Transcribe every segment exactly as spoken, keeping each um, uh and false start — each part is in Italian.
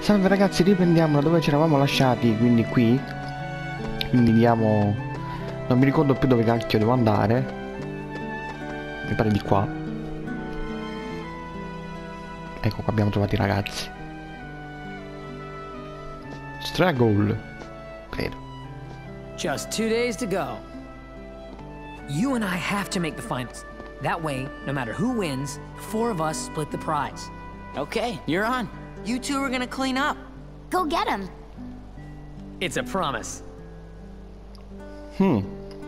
Salve ragazzi, riprendiamo da dove ci eravamo lasciati, quindi qui. Quindi andiamo... non mi ricordo più dove cacchio devo andare. Mi pare di qua. Ecco qua abbiamo trovato i ragazzi. Straggle, credo. Just two days to go. You and I have to make the finals. That way, no matter who wins, four of us split the prize. Okay, you're on. You two are gonna clean up. Go get him. It's a promise. Hmm.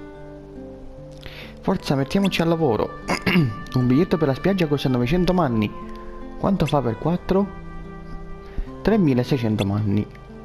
Forza, mettiamoci al lavoro. Un biglietto per la spiaggia costa novecento manni. Quanto fa per quattro? tremilaseicento manni.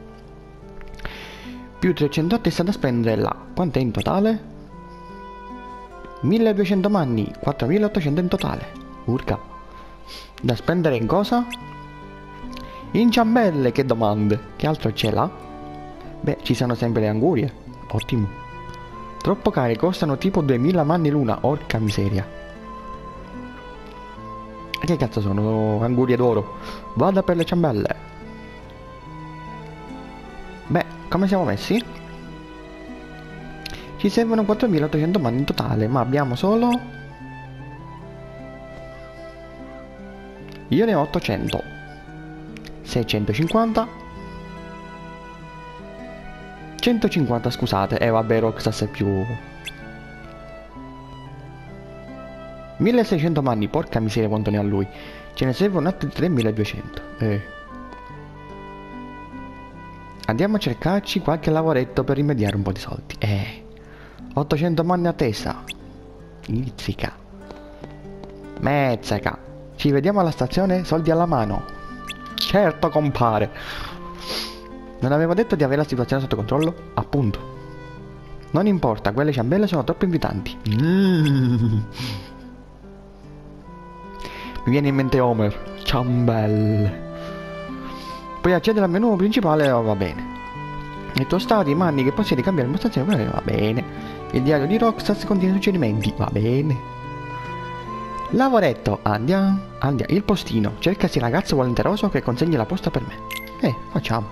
Più trecento è da spendere là. Quanto è in totale? milleduecento manni. quattromilaottocento in totale. Urca. Da spendere in cosa? In ciambelle, che domande. Che altro c'è là? Beh, ci sono sempre le angurie. Ottimo. Troppo care, costano tipo duemila manni l'una. Orca miseria. E che cazzo sono? Angurie d'oro. Vada per le ciambelle. Beh, come siamo messi? Ci servono quattromilaottocento manni in totale, ma abbiamo solo... Io ne ho ottocento. seicentocinquanta. centocinquanta, scusate. Eh vabbè, Roxas è più... milleseicento manni, porca miseria quanto ne ha lui. Ce ne servono altri tremiladuecento. Eh. Andiamo a cercarci qualche lavoretto per rimediare un po' di soldi. Eh. ottocento manni a testa. Izzica. Mezzaca. Ci vediamo alla stazione, soldi alla mano. Certo, compare. Non avevo detto di avere la situazione sotto controllo? Appunto. Non importa, quelle ciambelle sono troppo invitanti. Mm. Mi viene in mente Homer. Ciambelle. Puoi accedere al menu principale, oh, va bene. I tostati, manni che possiedi cambiare impostazione, va bene. Il diario di Roxas contiene suggerimenti, va bene. Lavoretto, andiamo, andiamo. Il postino, cercasi ragazzo volenteroso che consegni la posta per me. Eh, facciamo.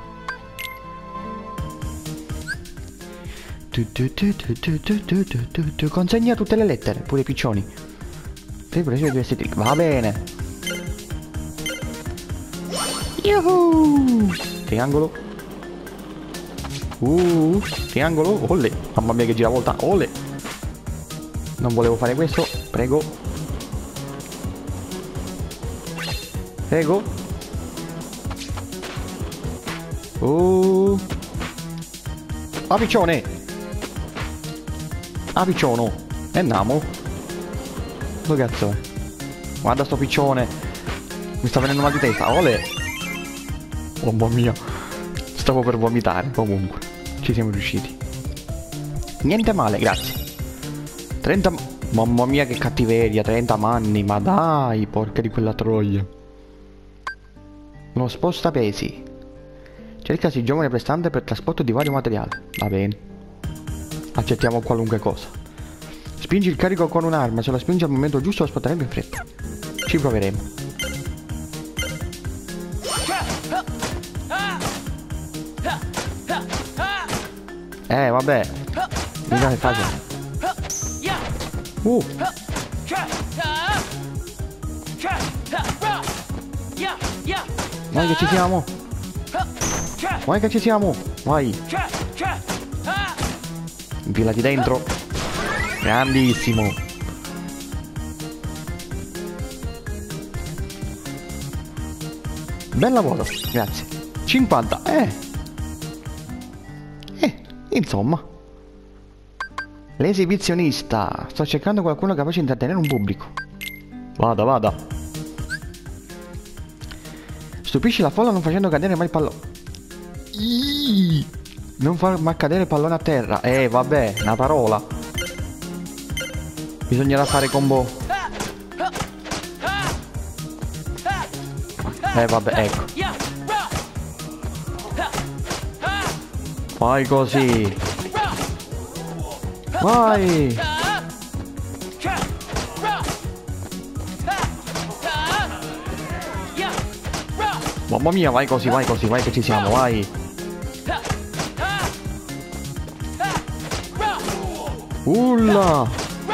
Tu, tu, tu, tu, tu, tu, tu, tu, tu, tu. Consegna tutte le lettere, pure i piccioni. Sei preso i due trick, va bene. Yuhu! Triangolo. Uh, triangolo, olle. Mamma mia che giravolta, olle. Non volevo fare questo, prego. Prego. Uh. A piccione. A picciono. E andiamo. Dove cazzo è? Guarda sto piccione. Mi sta venendo mal di testa, ole. Oh mamma mia. Stavo per vomitare, comunque. Ci siamo riusciti. Niente male, grazie. trenta... Mamma mia che cattiveria, trenta manni, ma dai, porca di quella troia. Lo sposta pesi. Cercasi giovane prestante per trasporto di vario materiale. Va bene. Accettiamo qualunque cosa. Spingi il carico con un'arma, se la spingi al momento giusto lo spotterebbe in fretta. Ci proveremo. Eh, vabbè. Mica è facile. Uh. Vai che ci siamo. Vai che ci siamo. Vai. Infilati dentro. Grandissimo. Bel lavoro. Grazie. cinquanta. Eh. Eh. Insomma. L'esibizionista. Sto cercando qualcuno capace di intrattenere un pubblico. Vada, vada. Stupisci la folla non facendo cadere mai il pallone. Iii. Non far mai cadere il pallone a terra. Eh, vabbè, una parola. Bisognerà fare combo. Eh, vabbè, ecco. Fai così. Vai. Mamma mia, vai così, vai così, vai che ci siamo, vai. Ulla!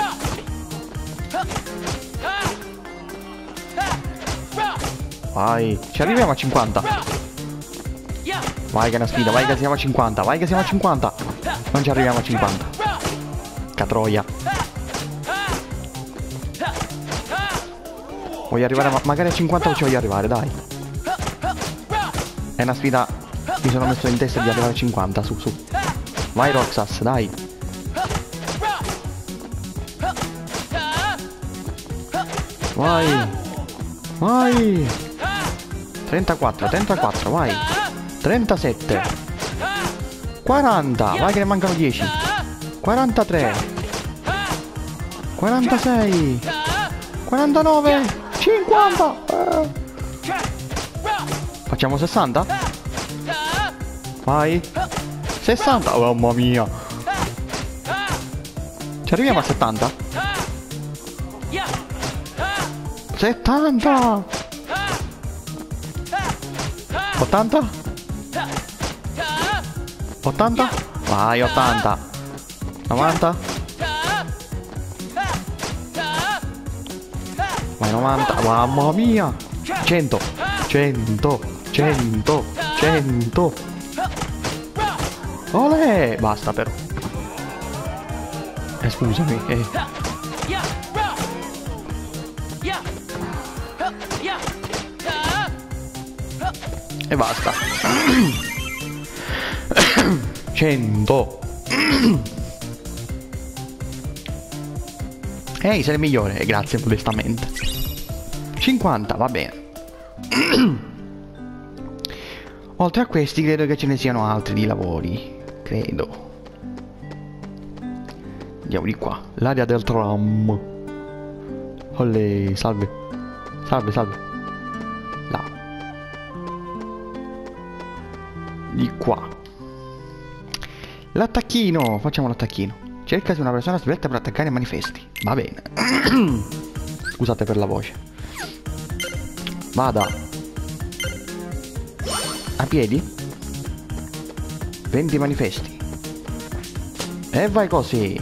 Vai, ci arriviamo a cinquanta. Vai che è una sfida, vai che siamo a cinquanta, vai che siamo a cinquanta. Non ci arriviamo a cinquanta. Catroia. Voglio arrivare, ma magari a cinquanta ci voglio arrivare, dai. È una sfida. Mi sono messo in testa di arrivare a cinquanta, su, su. Vai Roxas, dai. Vai. Vai. trentaquattro, trentaquattro, vai. trentasette. quaranta, vai che ne mancano dieci. quarantatré. quarantasei. quarantanove. cinquanta. Eh. Facciamo sessanta? Vai. sessanta. Oh, mamma mia. Ci arriviamo a settanta? settanta. ottanta? ottanta? Vai, ottanta. novanta? Vai, novanta. Mamma mia. cento. cento. cento. cento. Olè. Basta però. Eh, scusami. Eh. E basta. cento. Ehi, sei il migliore, grazie modestamente. cinquanta, va bene. Oltre a questi credo che ce ne siano altri di lavori. Credo. Andiamo di qua. L'area del tram. Olè, salve. Salve, salve. Là. Di qua. L'attacchino. Facciamo l'attacchino. Cercasi una persona svelta per attaccare i manifesti. Va bene. Scusate per la voce. Vada. A piedi. venti manifesti. E vai così.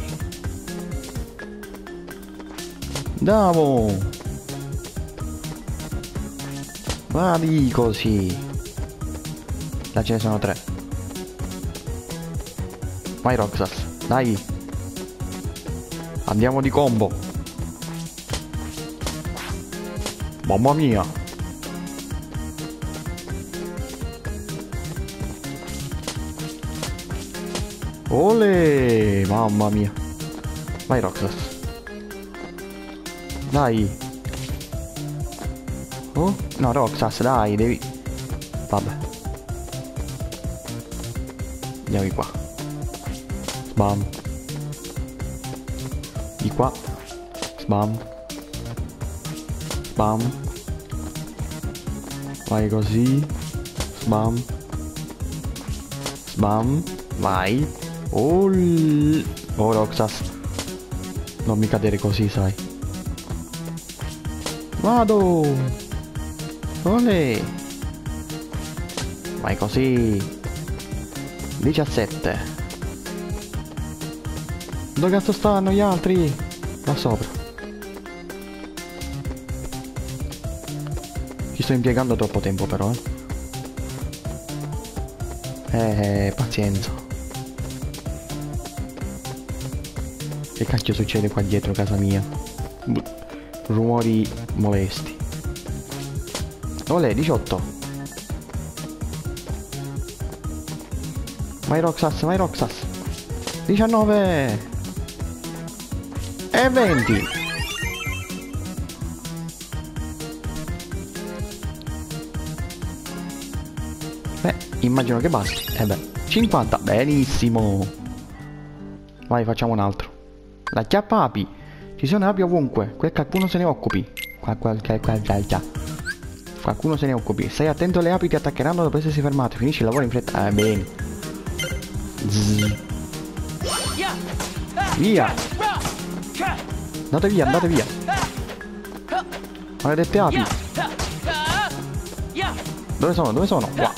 Andiamo. Vai così. Là ce ne sono tre. Vai Roxas. Dai. Andiamo di combo. Mamma mia. Ole. Mamma mia. Vai Roxas. Dai. Oh? No, Roxas, dai, devi... Vabbè. Andiamo di qua. Sbam. Di qua. Sbam. Sbam. Vai così. Sbam. Sbam. Vai. Oh, oh Roxas. Non mi cadere così, sai. Vado. Olè. Vai così. diciassette. Dove cazzo stanno gli altri? Là sopra. Ci sto impiegando troppo tempo però, eh. Eh, pazienza. Che cacchio succede qua dietro casa mia? B rumori molesti. Olè, diciotto. Vai Roxas, vai Roxas. diciannove. E venti. Beh, immagino che basti. E eh beh, cinquanta. Benissimo. Vai, facciamo un altro. La chiappa api. Ci sono api ovunque. Quel qualcuno se ne occupi. Qua, qual, qual, qual, qual, qual. Qualcuno se ne occupi. Stai attento, le api ti attaccheranno dopo essersi fermate. Finisci il lavoro in fretta. Eh, bene. Zzz. Via. Andate via, andate via. Maledette api. Dove sono? Dove sono? Qua.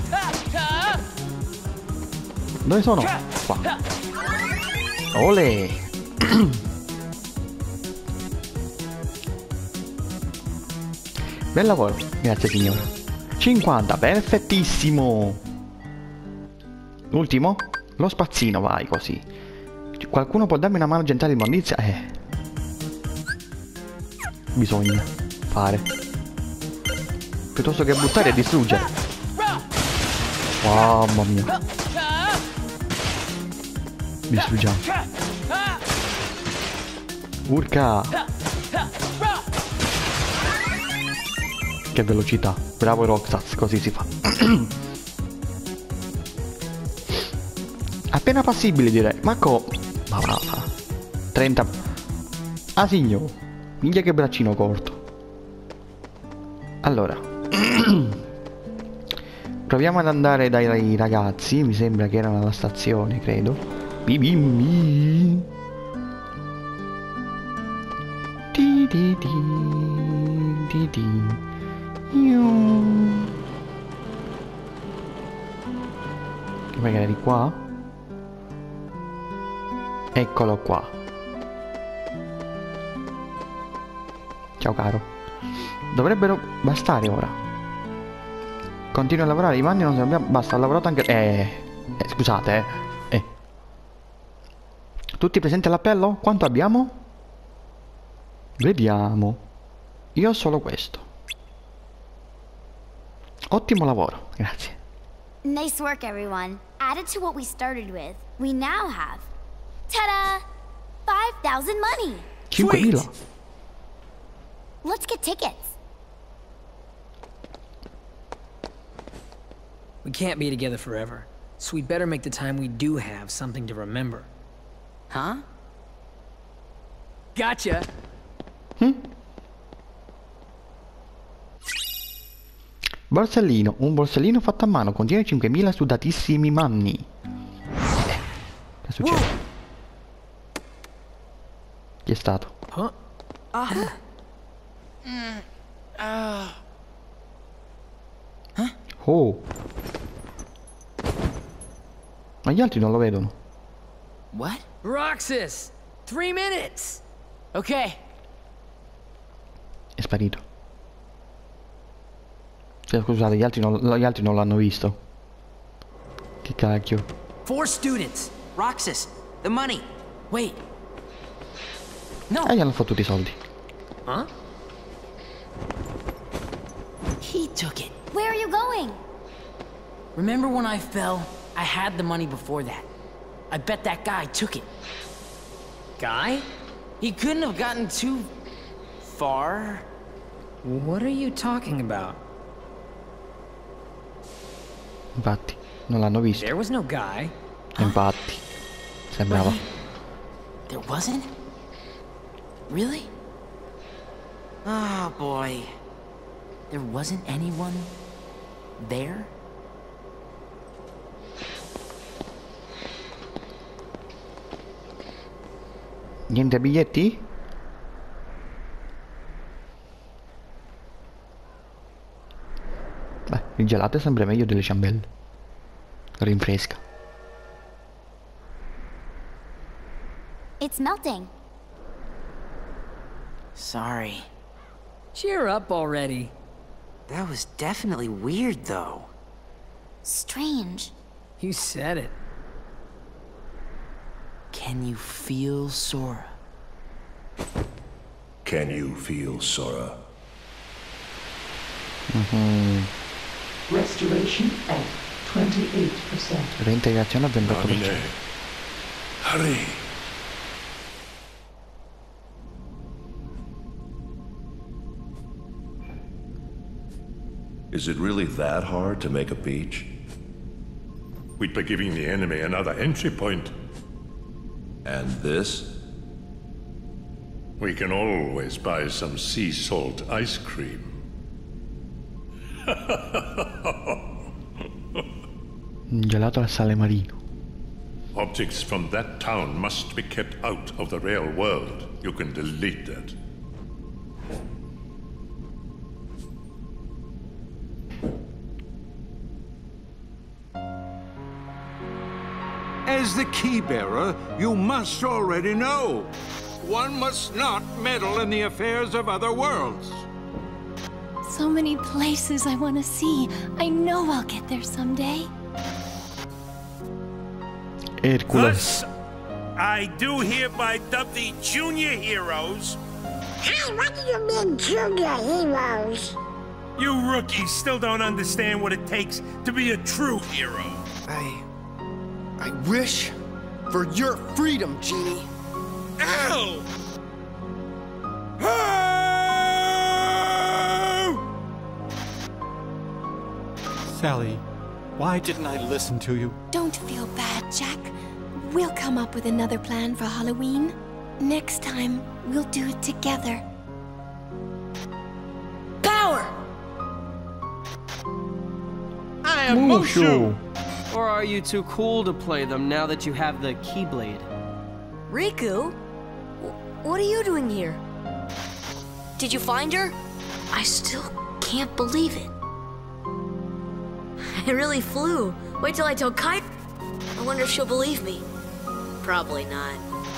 Dove sono? Qua. Ole. Bel lavoro. Grazie signora. cinquanta, perfettissimo. L'ultimo? Lo spazzino, vai così. Qualcuno può darmi una mano a gettare l'immondizia? Eh. Bisogna fare. Piuttosto che buttare e distruggere. Mamma mia. Distruggiamo. Urca. Che velocità. Bravo Roxas, così si fa. Appena passibili direi. Ma co... Ma va, va. trenta... Ah signor. Minchia che braccino corto. Allora. Proviamo ad andare dai ragazzi. Mi sembra che erano alla stazione, credo. Bibimbi. Di di di di di. Magari di qua. Eccolo qua. Ciao caro. Dovrebbero bastare ora. Continua a lavorare. I vanni non se abbiamo. Basta, ho lavorato anche. Eh, eh scusate eh. eh. Tutti presenti all'appello? Quanto abbiamo? Vediamo. Io ho solo questo. Ottimo lavoro, grazie. Nice work, everyone. Added to what we started with, we now have, ta-da, five thousand money. cinquemila. Let's get tickets. We can't be together forever, so we'd better make the time we do have something to remember. Huh? Gotcha! Hm? Borsellino, un borsellino fatto a mano, contiene cinquemila sudatissimi manni. Eh, che succede? Whoa. Chi è stato? Huh? Uh. Mm. Uh. Huh? Oh. Ma gli altri non lo vedono. What? Roxas! Three minutes! Okay. È sparito. Scusate, gli altri non, gli altri non l'hanno visto. Che cacchio. Four students. Roxas, the money. Wait. No. E gli hanno fottuti i soldi. Huh? He took it. Where are you going? Remember when I fell? I had the money before that. I bet that guy took it. Guy? He couldn't have gotten too far. What are you talking about? Infatti, non l'hanno visto. There was no guy. Infatti, sembrava. Wait. There wasn't? Really? Oh boy. There wasn't anyone there? Niente biglietti? Beh, il gelato è sempre meglio delle ciambelle. Rinfresca. It's melting. Sorry. Cheer up already. That was definitely weird though. Strange. You said it. Can you feel Sora? Can you feel Sora? Mm-hmm. Restoration at twenty-eight percent. Reintegrazione al ventotto per cento. Hurry! Is it really that hard to make a beach? We'd be giving the enemy another entry point. And this? We can always buy some sea salt ice cream. Gelato al sale marino. Objects from that town must be kept out of the real world. You can delete that. As the key-bearer, you must already know. One must not meddle in the affairs of other worlds. So many places I want to see. I know I'll get there someday. Hercules. Thus, I do hereby dub the junior heroes. Hey, what do you mean, junior heroes? You rookies still don't understand what it takes to be a true hero. I... I wish for your freedom, Genie. Ow! Sally, why didn't I listen to you? Don't feel bad, Jack. We'll come up with another plan for Halloween. Next time, we'll do it together. Power! I am Mushu. Mushu! Or are you too cool to play them now that you have the Keyblade? Riku? What are you doing here? Did you find her? I still can't believe it. I really flew. Wait till I tell Kai. I wonder if she'll believe me. Probably not.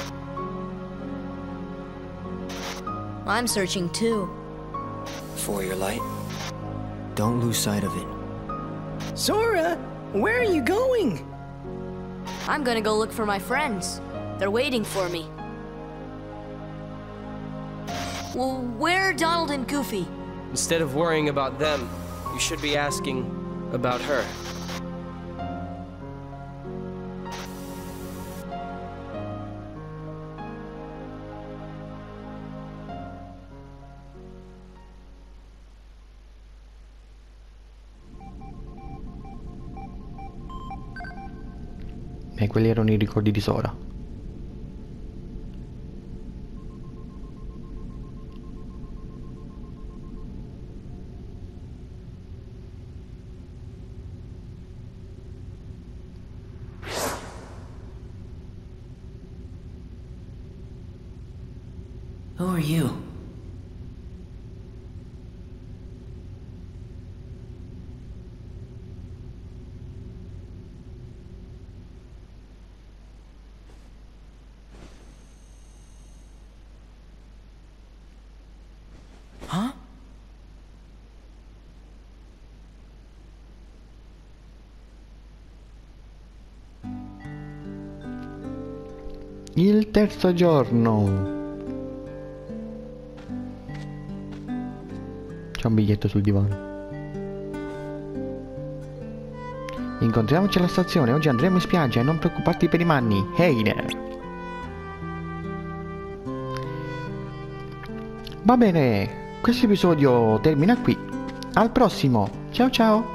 I'm searching too. For your light, don't lose sight of it. Sora, where are you going? I'm gonna go look for my friends. They're waiting for me. Well, where are Donald and Goofy? Instead of worrying about them, you should be asking about her. E quelli erano i ricordi di Sora. Who are you? Huh? Il terzo giorno. C'è un biglietto sul divano. Incontriamoci alla stazione. Oggi andremo in spiaggia e non preoccuparti per i manni. Heiner. Va bene. Questo episodio termina qui. Al prossimo. Ciao ciao.